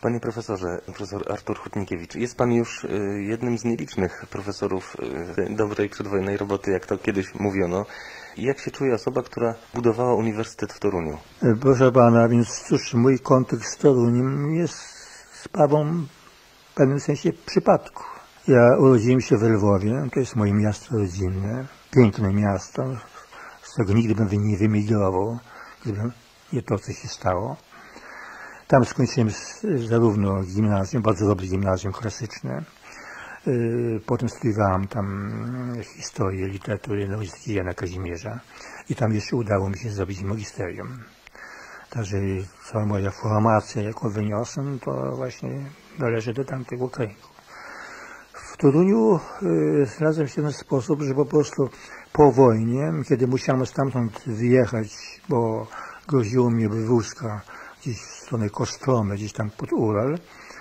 Panie profesorze, profesor Artur Hutnikiewicz, jest pan już jednym z nielicznych profesorów dobrej przedwojennej roboty, jak to kiedyś mówiono. Jak się czuje osoba, która budowała uniwersytet w Toruniu? Proszę pana, więc cóż, mój kontakt z Toruniem jest sprawą w pewnym sensie przypadku. Ja urodziłem się w Lwowie, to jest moje miasto rodzinne, piękne miasto, z którego nigdy bym nie wyemigrował, gdyby nie to, co się stało. Tam skończyłem zarówno gimnazjum, bardzo dobre gimnazjum klasyczne. Potem studiowałem tam historię, literaturę na Uniwersytecie Jana Kazimierza i tam jeszcze udało mi się zrobić magisterium. Także cała moja formacja, jaką wyniosłem, to właśnie należy do tamtego kręgu. W Toruniu znalazłem się w ten sposób, że po prostu po wojnie, kiedy musiałem stamtąd wyjechać, bo groziło mi wywózka gdzieś w stronę Kostromy, gdzieś tam pod Ural.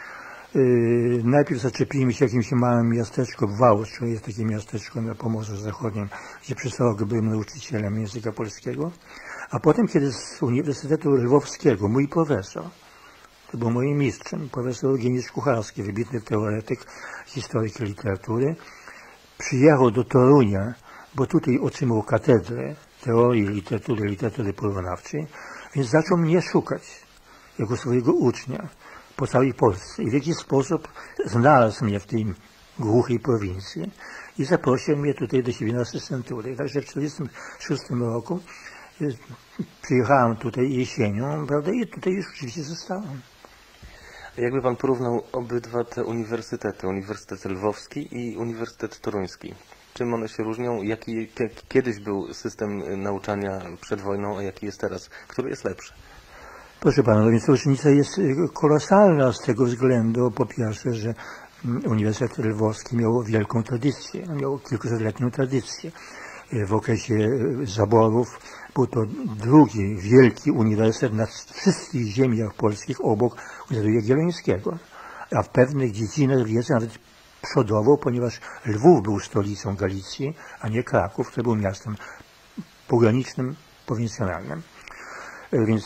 Najpierw zaczepiłem się w jakimś małym miasteczku, Wałcz, to jest takie miasteczko na Pomorzu Zachodnim, gdzie przez rok byłem nauczycielem języka polskiego. A potem, kiedy z Uniwersytetu Lwowskiego, mój profesor, to był moim mistrzem, profesor Eugeniusz Kucharski, wybitny teoretyk, historyk literatury, przyjechał do Torunia, bo tutaj otrzymał katedrę teorii literatury porównawczej, więc zaczął mnie szukać jako swojego ucznia po całej Polsce i w jakiś sposób znalazł mnie w tej głuchej prowincji i zaprosił mnie tutaj do siebie na asystenturę. Także w 1946 roku przyjechałem tutaj jesienią, prawda, i tutaj już oczywiście zostałem. Jakby pan porównał obydwa te uniwersytety, Uniwersytet Lwowski i Uniwersytet Toruński? Czym one się różnią? Jaki kiedyś był system nauczania przed wojną, a jaki jest teraz? Który jest lepszy? Proszę pana, no więc różnica jest kolosalna z tego względu, po pierwsze, że Uniwersytet Lwowski miał wielką tradycję, miał kilkusetletnią tradycję. W okresie zaborów był to drugi wielki uniwersytet na wszystkich ziemiach polskich obok Uniwersytetu Jagiellońskiego, a w pewnych dziedzinach wiedzy nawet przodował, ponieważ Lwów był stolicą Galicji, a nie Kraków, który był miastem pogranicznym, prowincjonalnym. Więc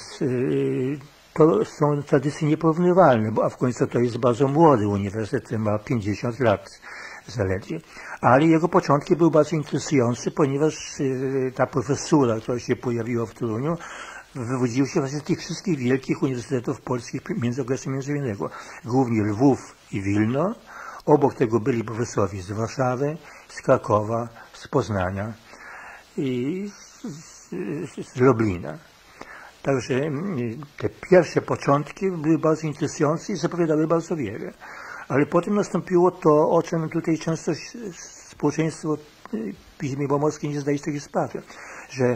to są tradycje nieporównywalne, a w końcu to jest bardzo młody uniwersytet, który ma 50 lat zaledwie. Ale jego początki były bardzo interesujące, ponieważ ta profesura, która się pojawiła w Toruniu, wywodziła się właśnie z tych wszystkich wielkich uniwersytetów polskich między okresem międzywojennego. Głównie Lwów i Wilno. Obok tego byli profesorowie z Warszawy, z Krakowa, z Poznania i z Lublina. Także te pierwsze początki były bardzo interesujące i zapowiadały bardzo wiele. Ale potem nastąpiło to, o czym tutaj często społeczeństwo w ziemi pomorskiej nie zdaje sobie sprawy, że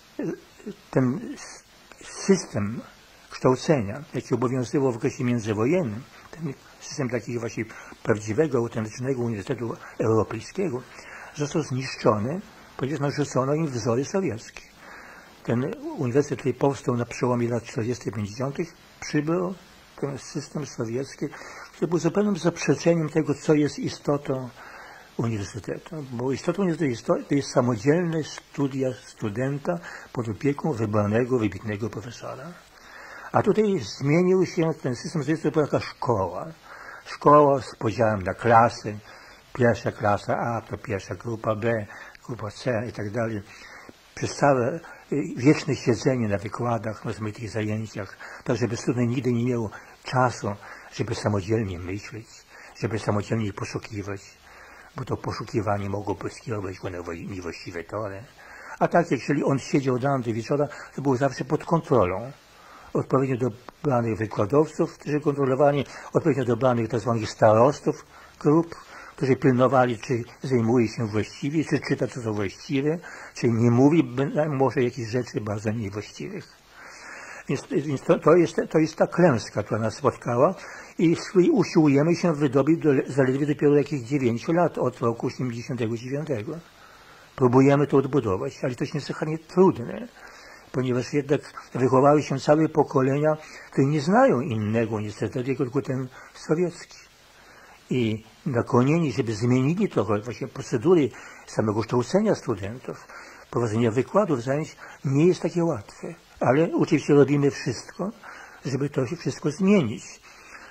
ten system kształcenia, jaki obowiązywał w okresie międzywojennym, ten system takiego właśnie prawdziwego, autentycznego Uniwersytetu Europejskiego, został zniszczony, ponieważ narzucono im wzory sowieckie. Ten uniwersytet, który powstał na przełomie lat 40-50, przybył ten system sowiecki, który był zupełnym zaprzeczeniem tego, co jest istotą uniwersytetu. Bo istotą uniwersytetu to jest samodzielne studia studenta pod opieką wybranego, wybitnego profesora. A tutaj zmienił się ten system sowiecki, to była taka szkoła. Szkoła z podziałem na klasy. Pierwsza klasa A to pierwsza grupa B, grupa C i tak dalej. Przez całe wieczne siedzenie na wykładach, na rozmaitych zajęciach, tak żeby student nigdy nie miał czasu, żeby samodzielnie myśleć, żeby samodzielnie poszukiwać, bo to poszukiwanie mogłoby skierować go na niewłaściwe tory. A tak, jeżeli on siedział do wieczora, to był zawsze pod kontrolą. Odpowiednio dobranych wykładowców, którzy kontrolowali, odpowiednio dobranych tzw. starostów grup, którzy pilnowali, czy zajmuje się właściwie, czy czyta, co to właściwe, czy nie mówi może jakichś rzeczy bardzo niewłaściwych. Więc to jest ta klęska, która nas spotkała i usiłujemy się wydobyć zaledwie dopiero jakichś 9 lat, od roku 89. Próbujemy to odbudować, ale to jest niesłychanie trudne, ponieważ jednak wychowały się całe pokolenia, które nie znają innego uniwersytetu, tylko ten sowiecki. I nakłonieni, żeby zmienili trochę właśnie procedury samego kształcenia studentów, prowadzenia wykładów, zajęć, nie jest takie łatwe. Ale oczywiście robimy wszystko, żeby to się wszystko zmienić.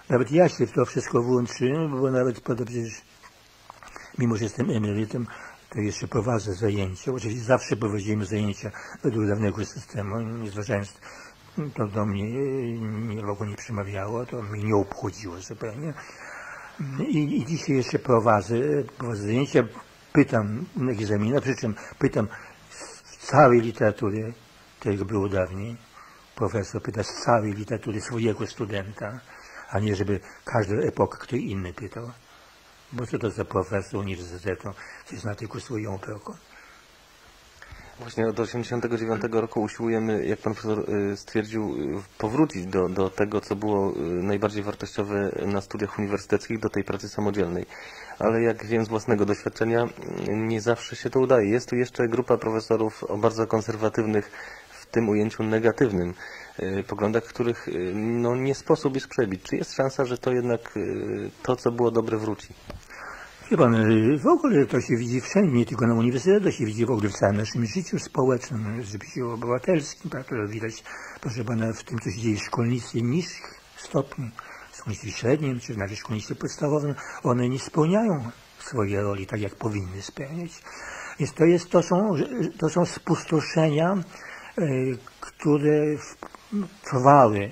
Nawet ja się w to wszystko włączyłem, bo nawet przecież, mimo że jestem emerytem, to jeszcze prowadzę zajęcia. Oczywiście zawsze prowadziłem zajęcia według dawnego systemu, nie zważając, to do mnie nikogo nie przemawiało, to mnie nie obchodziło zupełnie. I dzisiaj jeszcze prowadzę zajęcia, pytam na egzaminach, przy czym pytam z całej literatury, tak jak było dawniej. Profesor pyta z całej literatury swojego studenta, a nie żeby każda epoka ktoś inny pytał. Bo co to za profesor uniwersytetu, który zna tylko swoją epokę. Właśnie od 1989 roku usiłujemy, jak pan profesor stwierdził, powrócić do tego, co było najbardziej wartościowe na studiach uniwersyteckich, do tej pracy samodzielnej. Ale jak wiem z własnego doświadczenia, nie zawsze się to udaje. Jest tu jeszcze grupa profesorów o bardzo konserwatywnych, w tym ujęciu negatywnym, poglądach, których no, nie sposób jest przebić. Czy jest szansa, że to jednak to, co było dobre, wróci? Wie pan, w ogóle to się widzi wszędzie, nie tylko na uniwersytetach, to się widzi w ogóle w całym naszym życiu społecznym, życiu obywatelskim, tak, to widać, proszę pana, w tym, co się dzieje w szkolnictwie niższych stopni, w szkolnictwie średnim, czy nawet w szkolnictwie podstawowym, one nie spełniają swojej roli tak, jak powinny spełniać. Więc to są spustoszenia, które trwały.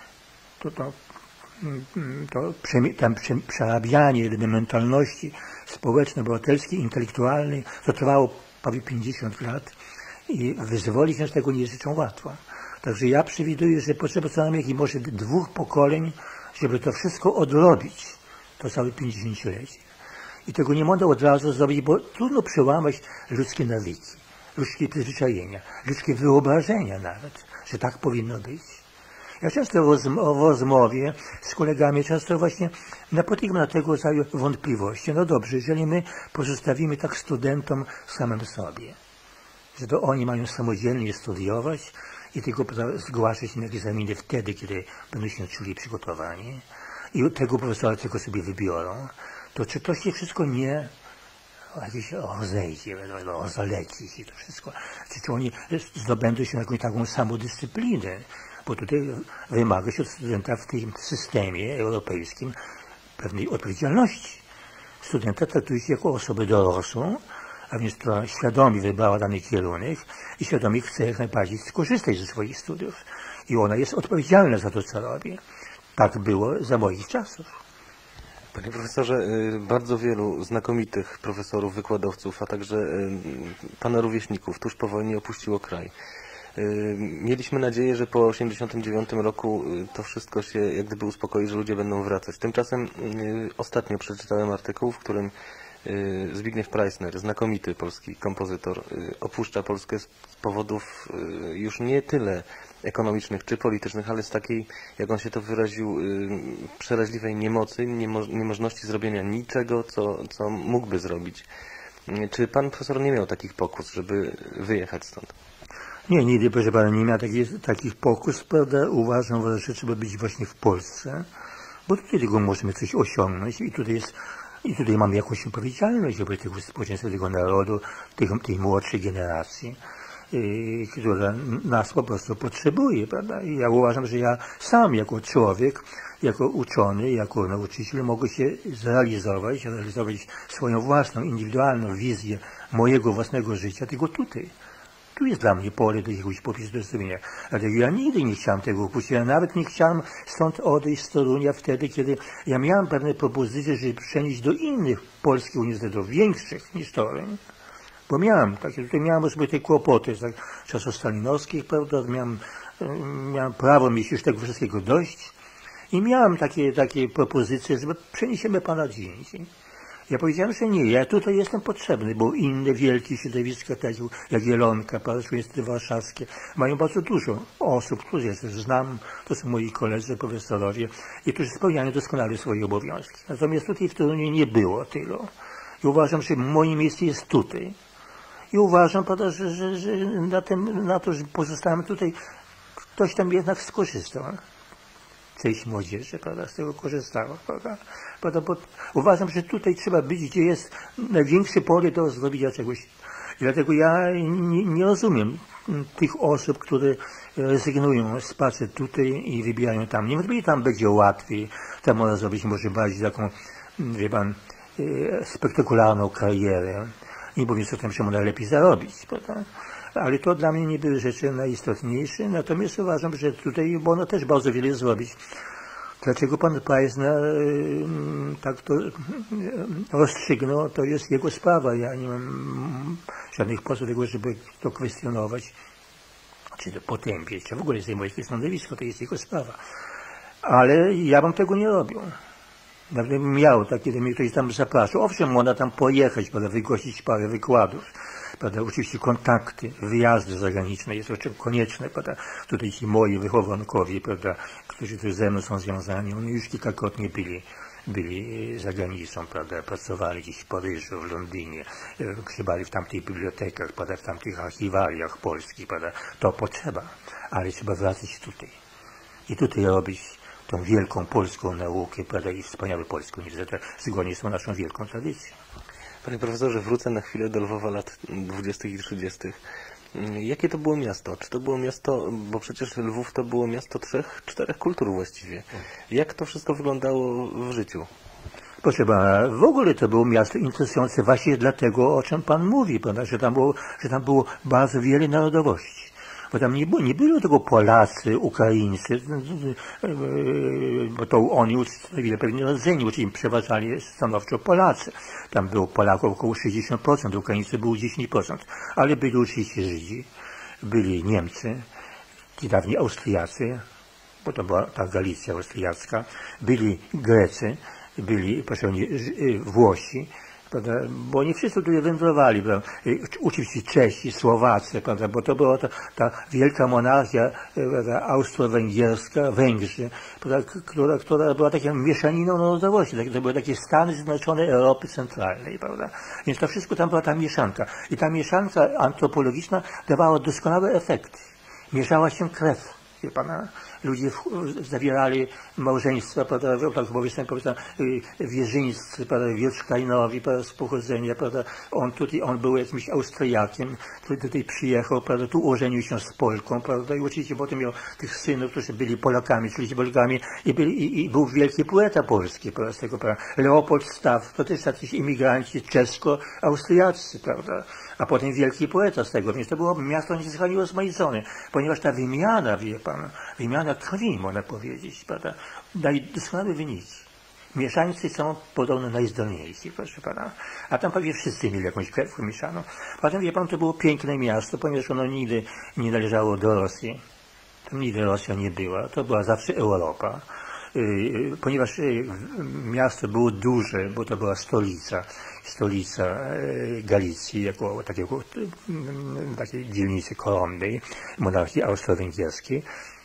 Przerabianie jedynej mentalności społecznej, obywatelskiej, intelektualnej, to trwało prawie 50 lat i wyzwolić się z tego nie życzą łatwo. Także ja przewiduję, że potrzeba co najmniej może 2 pokoleń, żeby to wszystko odrobić, to całe 50-lecie. I tego nie można od razu zrobić, bo trudno przełamać ludzkie nawyki, ludzkie przyzwyczajenia, ludzkie wyobrażenia nawet, że tak powinno być. Ja często w rozmowie z kolegami często właśnie napotykam na tego rodzaju wątpliwości. No dobrze, jeżeli my pozostawimy tak studentom samym sobie, że to oni mają samodzielnie studiować i tylko zgłaszać się na egzaminy wtedy, kiedy będą się czuli przygotowani i tego profesora tylko sobie wybiorą, to czy to się wszystko nie jakieś rozejdzie, zaleci się to wszystko, czy oni zdobędą się na jakąś taką samodyscyplinę, bo tutaj wymaga się od studenta w tym systemie europejskim pewnej odpowiedzialności. Studenta traktuje się jako osobę dorosłą, a więc która świadomie wybrała dany kierunek i świadomie chce jak najbardziej skorzystać ze swoich studiów. I ona jest odpowiedzialna za to, co robi. Tak było za moich czasów. Panie profesorze, bardzo wielu znakomitych profesorów, wykładowców, a także pana rówieśników tuż po wojnie opuściło kraj. Mieliśmy nadzieję, że po 1989 roku to wszystko się jak gdyby uspokoi, że ludzie będą wracać. Tymczasem ostatnio przeczytałem artykuł, w którym Zbigniew Preissner, znakomity polski kompozytor, opuszcza Polskę z powodów już nie tyle ekonomicznych czy politycznych, ale z takiej, jak on się to wyraził, przeraźliwej niemocy, niemożności zrobienia niczego, co mógłby zrobić. Czy pan profesor nie miał takich pokus, żeby wyjechać stąd? Nie, nigdy, proszę pana, nie miał takich pokus, prawda? Uważam, że trzeba być właśnie w Polsce, bo tutaj tylko możemy coś osiągnąć i tutaj mamy jakąś odpowiedzialność wobec tego społeczeństwa, tego narodu, tej młodszej generacji, która nas po prostu potrzebuje, prawda? I ja uważam, że ja sam jako człowiek, jako uczony, jako nauczyciel mogę się realizować swoją własną, indywidualną wizję mojego własnego życia, tylko tutaj. Tu jest dla mnie pole do jakiegoś popisu do zrobienia. Dlatego ja nigdy nie chciałem tego opuścić. Ja nawet nie chciałem stąd odejść z Torunia wtedy, kiedy ja miałem pewne propozycje, żeby przenieść do innych polskich uniwersytetów, większych niż Toruń. Bo tutaj miałem sobie te kłopoty z czasów stalinowskich, prawda, miałem prawo mieć już tego wszystkiego dość i miałem takie propozycje, żeby przeniesiemy pana gdzie indziej. Ja powiedziałem, że nie, ja tutaj jestem potrzebny, bo inne wielkie środowiska, jak Jelonka, Uniwersytety Warszawskie, mają bardzo dużo osób, których ja też znam, to są moi koledzy, profesorowie, i którzy spełniają doskonale swoje obowiązki. Natomiast tutaj w Toruniu nie było tylu. I uważam, że moje miejsce jest tutaj. I uważam, prawda, że na to, że pozostałem tutaj, ktoś tam jednak skorzystał. Część młodzieży, prawda, z tego korzystała, prawda, bo uważam, że tutaj trzeba być, gdzie jest największe pole do zrobienia czegoś. I dlatego ja nie rozumiem tych osób, które rezygnują z pracy tutaj i wybierają tam. Niewątpliwie tam będzie łatwiej, tam można zrobić może bardziej taką, wie pan, spektakularną karierę. Nie mówiąc o tym, że można lepiej zarobić, prawda? Ale to dla mnie nie były rzeczy najistotniejsze, natomiast uważam, że tutaj można też bardzo wiele zrobić. Dlaczego pan Preissner tak to rozstrzygnął, to jest jego sprawa. Ja nie mam żadnych powodów, żeby to kwestionować, czy to potępić, czy w ogóle zajmować się stanowisko, to jest jego sprawa. Ale ja bym tego nie robił. Nawet miał tak, kiedy mnie ktoś tam zapraszał. Owszem, można tam pojechać, prawda, wygłosić parę wykładów. Prawda, oczywiście kontakty, wyjazdy zagraniczne jest oczywiście konieczne, prawda. Tutaj ci moi wychowankowie, prawda, którzy tu ze mną są związani, oni już kilkakrotnie byli za granicą, prawda, pracowali gdzieś w Paryżu, w Londynie, grzebali w tamtych bibliotekach, prawda, w tamtych archiwaliach polskich, prawda. To potrzeba, ale trzeba wracać tutaj. I tutaj robić tą wielką polską naukę, prawda, i wspaniały polski uniwersytet, zgodnie z tą naszą wielką tradycją. Panie profesorze, wrócę na chwilę do Lwowa lat 20. i 30. Jakie to było miasto? Czy to było miasto, bo przecież Lwów to było miasto 3-4 kultur właściwie. Jak to wszystko wyglądało w życiu? Proszę pana, w ogóle to było miasto interesujące właśnie dlatego, o czym pan mówi, prawda, że tam było bardzo wiele narodowości. Bo tam nie byli tylko Polacy, Ukraińcy, bo to oni wiele pewnie rodzeni, czyli przeważali stanowczo Polacy. Tam było Polaków około 60%, Ukraińcy było 10%, ale byli oczywiście Żydzi, byli Niemcy, ci dawni Austriacy, bo to była ta Galicja austriacka, byli Grecy, byli, proszę mnie, Włosi, prawda, bo nie wszyscy tutaj wędrowali, prawda, oczywiście Czesi, Słowacy, prawda, bo to była ta wielka monarchia, prawda, austro-węgierska, Węgrzy, prawda, która była taką mieszaniną narodowości, to były takie Stany Zjednoczone Europy Centralnej, prawda, więc to wszystko tam była ta mieszanka i ta mieszanka antropologiczna dawała doskonałe efekty, mieszała się krew, wie pana. Ludzie zawierali małżeństwa, prawda, tak powiedzmy, wierzyńscy, prawda, Wielsztajnowi, prawda, z pochodzenia, prawda, on był jakimś Austriakiem, który tutaj przyjechał, prawda, tu ożenił się z Polką, prawda, i oczywiście potem miał tych synów, którzy byli Polakami, czyli Polkami, i był wielki poeta polski, prawda, z tego, prawda, Leopold Staw, to też jacyś imigranci czesko-austriaccy, prawda, a potem wielki poeta z tego, więc to było miasto niesłychanie rozmaicone, ponieważ ta wymiana, wie pan, wymiana krwi, można powiedzieć, prawda, daje doskonałe wyniki. Mieszańcy są podobno najzdolniejsi, proszę pana, a tam prawie wszyscy mieli jakąś krew mieszaną. Potem, wie pan, to było piękne miasto, ponieważ ono nigdy nie należało do Rosji. Tam nigdy Rosja nie była, to była zawsze Europa. Ponieważ miasto było duże, bo to była stolica Galicji, jako takiej dzielnicy koronnej monarchii austro-węgierskiej,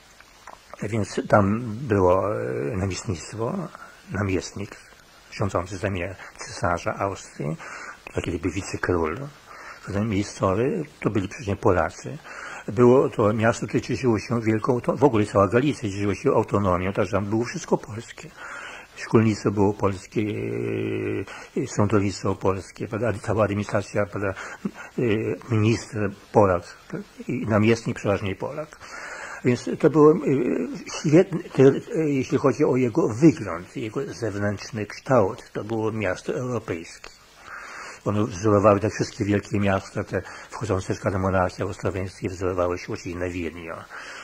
więc tam było namiestnictwo, namiestnik rządzący z ramienia cesarza Austrii, to kiedy był wicekról, miejscowy, to byli przecież Polacy. Było to miasto, które cieszyło się wielką, w ogóle cała Galicja cieszyła się autonomią, także tam było wszystko polskie. Szkolnictwo było polskie, sądownictwo polskie, cała administracja, minister Polak i namiestnik przeważnie Polak. Więc to było świetne, jeśli chodzi o jego wygląd, jego zewnętrzny kształt, to było miasto europejskie. One wzorowały te wszystkie wielkie miasta, te wchodzące w skład monarchii austro-węgierskiej wzorowały się oczywiście na Wiedniu.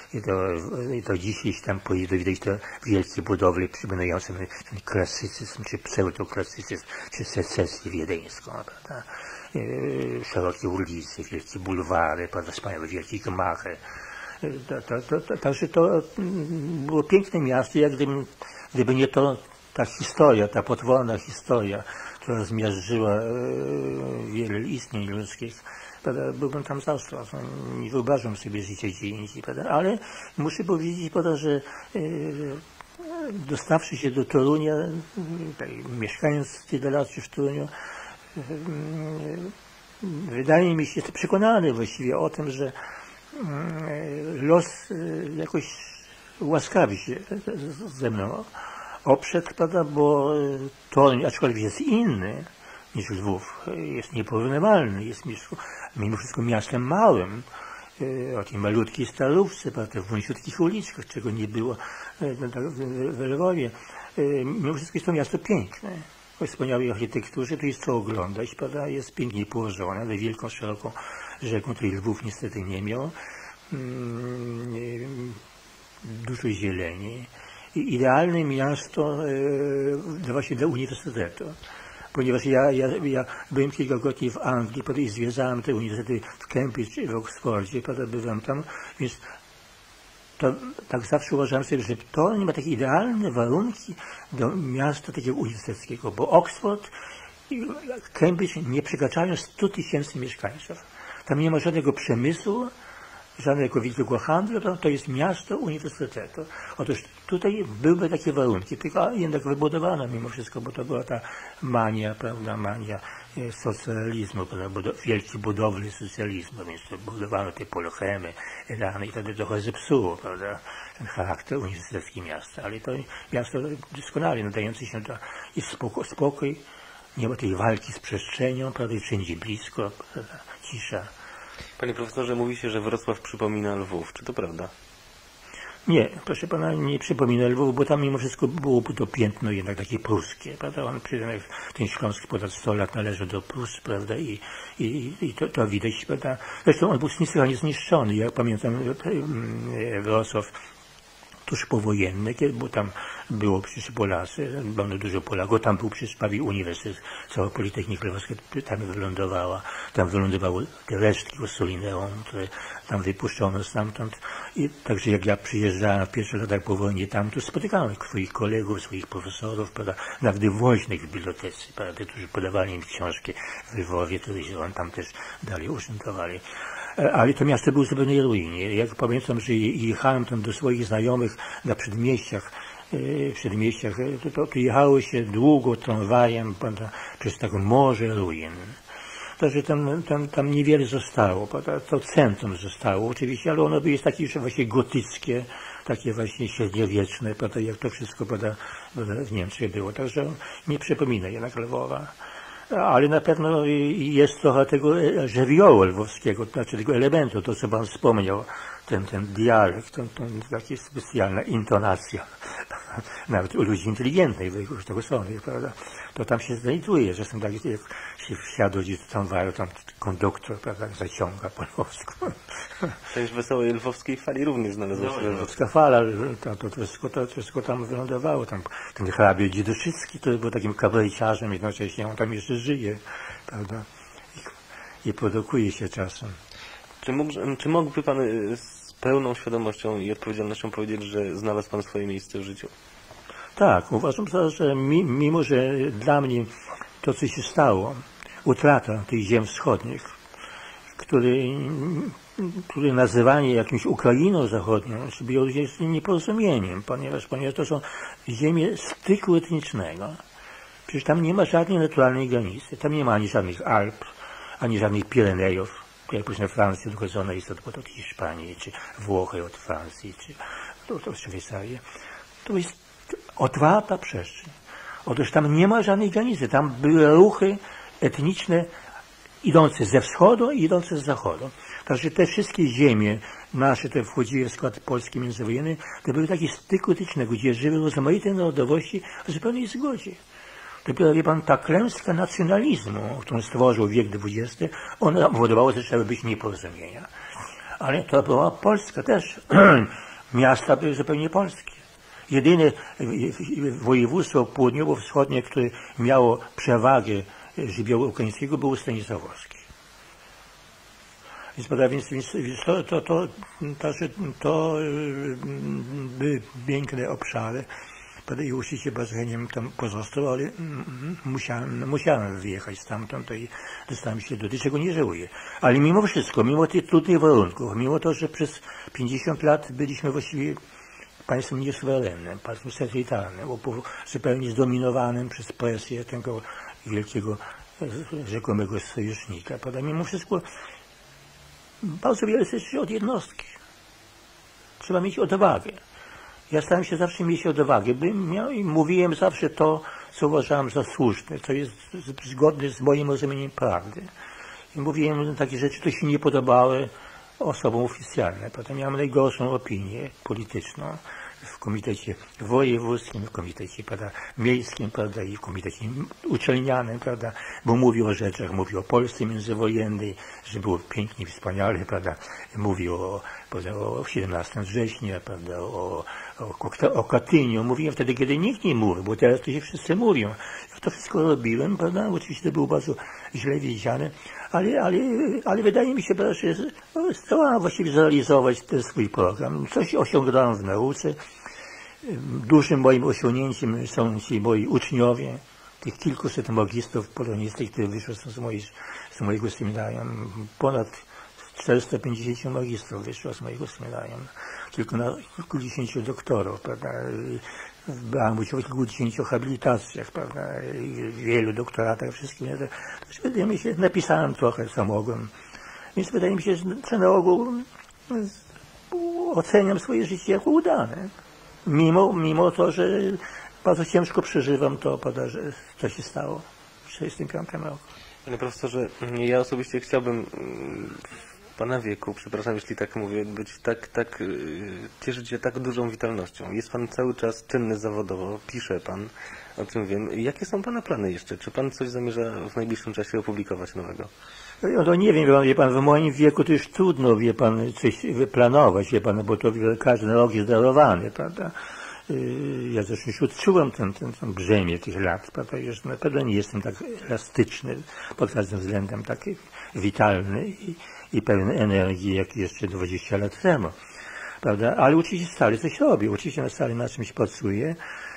I to dzisiaj tam widać te wielkie budowle przypominające ten klasycyzm, czy pseudoklasycyzm, czy secesję wiedeńską, prawda? Szerokie ulice, wielkie bulwary, prawda? Wspaniałe wielkie gmachy. Także to było piękne miasto, jak gdyby nie to ta historia, ta potworna historia, która zmiażdżyła wiele istnień ludzkich, prawda, byłbym tam został. Nie wyobrażam sobie życia gdzie indziej, prawda, ale muszę powiedzieć, prawda, że dostawszy się do Torunia, mieszkając tyle lat w Toruniu, wydaje mi się, jestem przekonany właściwie o tym, że los jakoś łaskawi się ze mną oprzedł, prawda, bo Toruń, aczkolwiek jest inny niż Lwów. Jest nieporównywalny, jest mimo wszystko miastem małym, o tej malutkiej Starówce, w wąziutkich uliczkach, czego nie było w Lwowie. Mimo wszystko jest to miasto piękne, o wspaniałej architekturze, tu jest co oglądać, prawda? Jest pięknie położone, ale wielką, szeroką rzeką, której Lwów niestety nie miał. Dużo zieleni. Idealne miasto właśnie dla uniwersytetu. Ponieważ ja byłem kilkakrotnie w Anglii, i zwiedzałem te uniwersytety w Cambridge i w Oxfordzie, bywałem tam, więc to tak zawsze uważałem sobie, że to nie ma takie idealne warunki do miasta takiego uniwersyteckiego, bo Oxford i Cambridge nie przekraczają 100 000 mieszkańców. Tam nie ma żadnego przemysłu, żadnego wielkiego handlu, to jest miasto uniwersytetu. Otóż tutaj były takie warunki, tylko jednak wybudowano mimo wszystko, bo to była ta mania, prawda, mania socjalizmu, prawda, wielkiej budowli socjalizmu, więc to budowano te polochemy, elany i wtedy trochę zepsuło, prawda, ten charakter uniwersytecki miasta, ale to miasto doskonale nadające się do spokój, nie ma tej walki z przestrzenią, prawda, wszędzie blisko, prawda, cisza. Panie profesorze, mówi się, że Wrocław przypomina Lwów. Czy to prawda? Nie, proszę pana, nie przypomina Lwów, bo tam mimo wszystko było to piętno jednak takie pruskie, prawda? Ten Śląsk ponad 100 lat należy do Prus, prawda? I to widać, prawda? Zresztą on był niesłychanie zniszczony. Ja pamiętam Wrocław tuż powojenny, bo tam było przecież Polacy, bardzo dużo Polaków, tam był przecież prawie uniwersytet, cała Politechnika Lwowska tam wylądowała, tam wylądowały te resztki Ossolineum, które tam wypuszczono stamtąd. I także jak ja przyjeżdżałem w pierwszych latach po wojnie tam, to spotykałem swoich kolegów, swoich profesorów, prawda, nawet woźnych w bibliotece, prawda, którzy podawali im książki w Lwowie, które się tam też dalej urzędowali. Ale to miasto było zupełnie ruinie. Jak pamiętam, że jechałem tam do swoich znajomych na przedmieściach, to jechało się długo tramwajem przez takie morze ruin. Także tam niewiele zostało, to centrum zostało oczywiście, ale ono jest takie już właśnie gotyckie, takie właśnie średniowieczne, jak to wszystko w Niemczech było. Także nie przypomina jednak Lwowa. Ale na pewno jest trochę tego żywiołu lwowskiego, znaczy tego elementu, to co pan wspomniał, ten dialekt, taka specjalna intonacja, nawet u ludzi inteligentnych, z tego strony, prawda, to tam się znajduje, że są takie, jak się wsiadło gdzieś do tramwaju, tam konduktor, prawda, zaciąga po lwowsku. Część wesołej lwowskiej fali również znalazła się. Lwowska fala, to wszystko tam wylądowało, tam ten hrabia Dzieduszycki, który był takim kabareciarzem jednocześnie, on tam jeszcze żyje, prawda, i produkuje się czasem. Czy mógłby pan z pełną świadomością i odpowiedzialnością powiedzieć, że znalazł pan swoje miejsce w życiu? Tak, uważam, że mimo, że dla mnie to, co się stało, utrata tych ziem wschodnich, które nazywanie jakimś Ukrainą Zachodnią jest nieporozumieniem, ponieważ to są ziemie styku etnicznego. Przecież tam nie ma żadnej naturalnej granicy, tam nie ma ani żadnych Alp, ani żadnych Pirenejów, jak później Francja dochodzona jest od Hiszpanii, czy Włochy od Francji, czy od Szwajcarii. To jest otwarta przestrzeń. Otóż tam nie ma żadnej granicy, tam były ruchy etniczne idące ze wschodu i idące z zachodu. Także te wszystkie ziemie nasze, te wchodziły w skład Polski międzywojennej, to były takie styku etniczne, gdzie żyły rozmaite narodowości w zupełnej zgodzie. Dopiero, wie pan, ta klęska nacjonalizmu, którą stworzył wiek XX, ona powodowała, że trzeba być nieporozumienia. Ale to była Polska też. Miasta były zupełnie polskie. Jedyne województwo południowo-wschodnie, które miało przewagę żywiołu ukraińskiego, było Stanisławowskie. Więc to były piękne obszary. I uczycie bazeniem tam pozostał, ale musiałem wyjechać stamtąd i dostałem się do czego nie żałuję. Ale mimo wszystko, mimo tych trudnych warunków, mimo to, że przez 50 lat byliśmy właściwie państwem niesuwerennym, państwem satelitarnym, zupełnie zdominowanym przez presję tego wielkiego, rzekomego sojusznika. Mimo wszystko bardzo wiele zależy od jednostki. Trzeba mieć odwagę. Ja starałem się zawsze mieć odwagę, i mówiłem zawsze to, co uważałem za słuszne, co jest zgodne z moim rozumieniem prawdy. I mówiłem takie rzeczy, które się nie podobały osobom oficjalnym. Potem miałem najgorszą opinię polityczną w komitecie wojewódzkim, w komitecie, prawda, miejskim, prawda, i w komitecie uczelnianym, prawda, bo mówił o rzeczach, mówił o Polsce międzywojennej, że było pięknie, wspaniale, prawda, mówił o 17 września, prawda, o Katyniu. Mówiłem wtedy, kiedy nikt nie mówił, bo teraz to się wszyscy mówią. Ja to wszystko robiłem, prawda, oczywiście to było bardzo źle wiedziane, ale wydaje mi się, że chciałam właściwie zrealizować ten swój program. Coś osiągnąłem w nauce. Dużym moim osiągnięciem są ci moi uczniowie, tych kilkuset magistrów polonistek, które wyszło z mojego seminarium. Ponad 450 magistrów wyszło z mojego seminarium. Kilkudziesięciu doktorów, prawda. Brałem udział w kilkudziesięciu habilitacjach, prawda, wielu doktoratach, wszystkim. Wydaje mi się, napisałem trochę, co mogłem. Więc wydaje mi się, że na ogół oceniam swoje życie jako udane. Mimo to, że bardzo ciężko przeżywam to, prawda, że co się stało w 1965 roku. Panie profesorze, ja osobiście chciałbym w Pana wieku, przepraszam, jeśli tak mówię, być cieszyć się tak dużą witalnością. Jest Pan cały czas czynny zawodowo, pisze Pan, o czym wiem. Jakie są Pana plany jeszcze? Czy Pan coś zamierza w najbliższym czasie opublikować nowego? No nie wiem, wie pan, w moim wieku to już trudno, wie pan, coś wyplanować, wie pan, bo to każdy rok jest darowany, prawda. Ja zresztą już odczułem ten brzemię tych lat, prawda, już na pewno nie jestem tak elastyczny pod każdym względem, taki witalny i pełny energii, jak jeszcze 20 lat temu, prawda, ale oczywiście stale coś robię, oczywiście stale na czymś pracuję.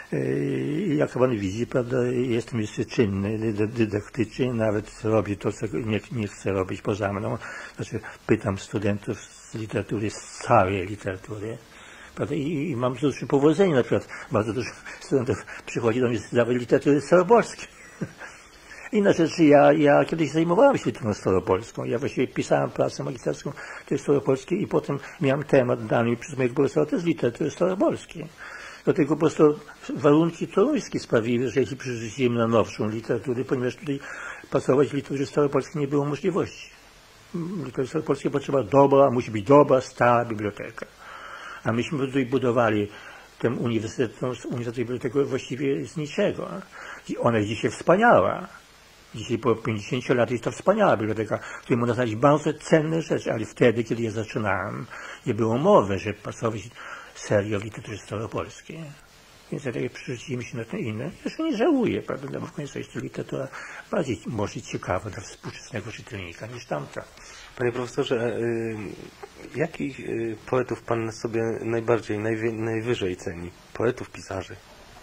I jak pan widzi, prawda, jestem jeszcze czynny, dydaktyczny, nawet robię to, co nie chcę robić poza mną. Znaczy, pytam studentów z literatury, z całej literatury, prawda, i mam duże powodzenie, na przykład bardzo dużo studentów przychodzi do mnie z literatury staropolskiej. Inna rzecz, ja kiedyś zajmowałem się literaturą staropolską, ja właściwie pisałem pracę magisterską staropolskiej i potem miałem temat dany przez mojego profesora też z literatury staropolskiej. Dlatego po prostu warunki toruńskie sprawiły, że jeśli przerzuciłem na nowszą literaturę, ponieważ tutaj pracować w literaturze staropolskiej nie było możliwości. Literaturze staropolskiej potrzeba musi być dobra, stara biblioteka. A myśmy tutaj budowali tę uniwersytet bibliotekę właściwie z niczego. I ona jest dzisiaj wspaniała. Dzisiaj po 50 latach jest to wspaniała biblioteka, w której można znaleźć bardzo cenne rzeczy, ale wtedy, kiedy ja zaczynałem, nie było mowy, że pracować serio w literaturze staropolskiej. Więc ja tak przerzuciłem się na te inne. Zresztą nie żałuję, prawda, bo w końcu jest to literatura bardziej może ciekawa dla współczesnego czytelnika niż tamta. Panie profesorze, jakich poetów Pan sobie najwyżej ceni? Poetów, pisarzy?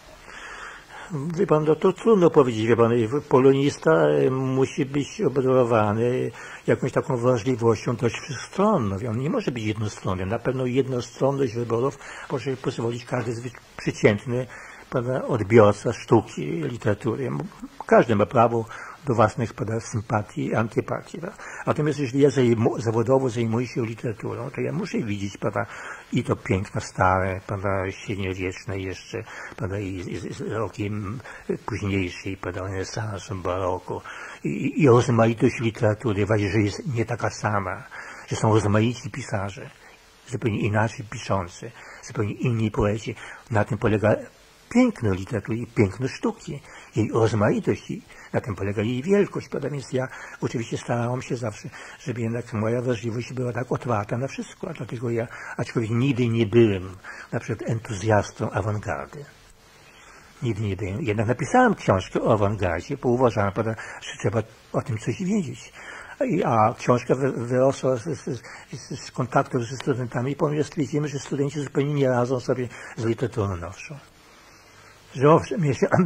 Wie pan, no to trudno powiedzieć, wie pan, polonista musi być obdarowany jakąś taką wrażliwością dość wszechstronną. On nie może być jednostronny. Na pewno jednostronność wyborów może pozwolić każdy przeciętny, prawda, odbiorca sztuki, literatury. Każdy ma prawo do własnych, prawda, sympatii i antypatii. Prawda? Natomiast jeśli ja zawodowo zajmuję się literaturą, to ja muszę widzieć, prawda, i to piękno stare, prawda, średniowieczne jeszcze, prawda, i roki późniejszej, prawda, renesansu, baroku, i rozmaitość literatury, właśnie, że jest nie taka sama, że są rozmaici pisarze, zupełnie inaczej piszący, zupełnie inni poeci. Na tym polega piękno literatury i piękno sztuki, jej rozmaitość, na tym polega jej wielkość, prawda? Więc ja oczywiście starałem się zawsze, żeby jednak moja wrażliwość była tak otwarta na wszystko, a dlatego ja, aczkolwiek nigdy nie byłem na przykład entuzjastą awangardy. Nigdy nie byłem. Jednak napisałem książkę o awangardzie, bo uważałem, prawda, że trzeba o tym coś wiedzieć. A książka wyrosła z kontaktów ze studentami, ponieważ stwierdzimy, że studenci zupełnie nie radzą sobie z literaturą nowszą. Że owszem,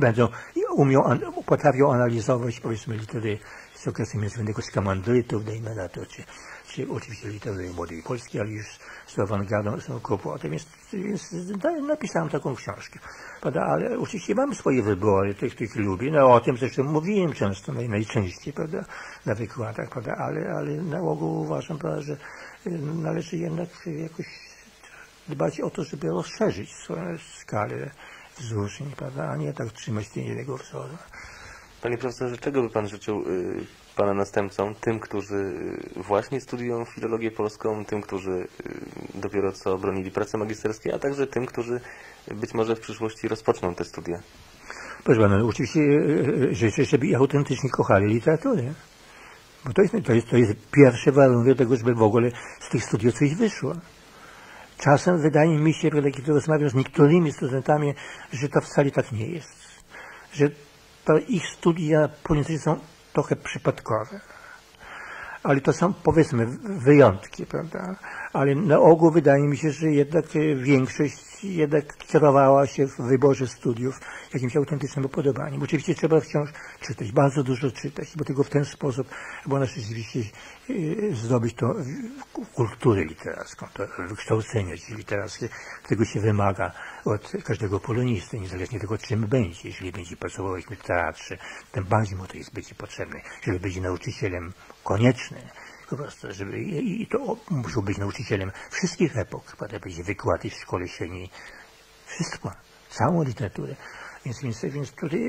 potrafią analizować, powiedzmy, literatury z okresu międzywojennego, z kamandrytów, dajmy na to, czy oczywiście literatury młodej polskiej, ale już z awangardą są kłopoty, więc napisałem taką książkę, prawda, ale oczywiście mam swoje wybory, tych, których lubię, no o tym zresztą mówiłem często, najczęściej, prawda, na wykładach, prawda, ale na ogół uważam, prawda, że należy jednak jakoś dbać o to, żeby rozszerzyć swoją skalę wzruszeń, prawda, a nie tak trzymać się jednego wzoru. Panie profesorze, czego by pan życzył pana następcom, tym, którzy właśnie studiują filologię polską, tym, którzy dopiero co obronili prace magisterskie, a także tym, którzy być może w przyszłości rozpoczną te studia? Proszę pana, oczywiście życzę, żeby autentycznie kochali literaturę. Bo to jest pierwszy warunek tego, żeby w ogóle z tych studiów coś wyszło. Czasem wydaje mi się, kiedy rozmawiam z niektórymi studentami, że to wcale tak nie jest. Że to ich studia polityczne są trochę przypadkowe. Ale to są, powiedzmy, wyjątki, prawda? Ale na ogół wydaje mi się, że jednak większość jednak kierowała się w wyborze studiów jakimś autentycznym upodobaniem. Oczywiście trzeba wciąż czytać, bardzo dużo czytać, bo tylko w ten sposób można rzeczywiście zdobyć to kulturę literacką, to wykształcenie literackie, którego się wymaga od każdego polonisty, niezależnie tego, czym będzie. Jeżeli będzie pracował w teatrze, tym bardziej mu to jest będzie potrzebne. Jeżeli będzie nauczycielem konieczny, po prostu, żeby, i to muszą być nauczycielem wszystkich epok, prawda, będzie wykłady w szkole średniej, wszystko, całą literaturę. Więc tutaj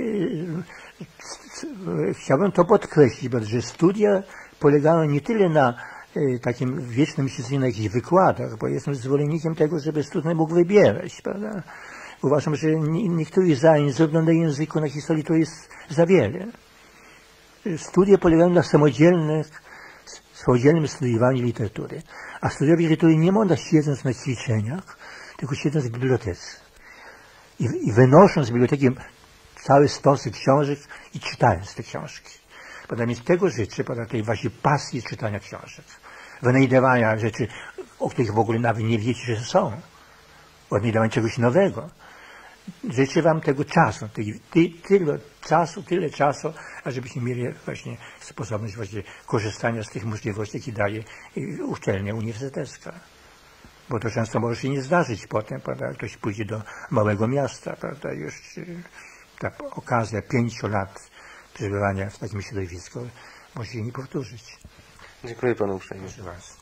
chciałbym to podkreślić, że studia polegają nie tyle na takim wiecznym siedzeniu na jakichś wykładach, bo jestem zwolennikiem tego, żeby student mógł wybierać, prawda. Uważam, że niektórych zajęć, zarówno na języku, na historii, to jest za wiele. Studia polegają na samodzielnym studiowaniu literatury. A studiować literatury nie można siedząc na ćwiczeniach, tylko siedząc w bibliotece. I wynosząc z biblioteki cały stos książek i czytając te książki. Więc tego życzę, tej właśnie pasji czytania książek. Wynajdywania rzeczy, o których w ogóle nawet nie wiecie, że są. Odnajdywania czegoś nowego. Życzę wam tego czasu, tyle czasu, ażebyśmy mieli właśnie sposobność właśnie korzystania z tych możliwości, jakie daje uczelnia uniwersytecka. Bo to często może się nie zdarzyć potem, prawda, jak ktoś pójdzie do małego miasta, prawda, już ta okazja 5 lat przebywania w takim środowisku może się nie powtórzyć. Dziękuję panu uprzejmie. Proszę was.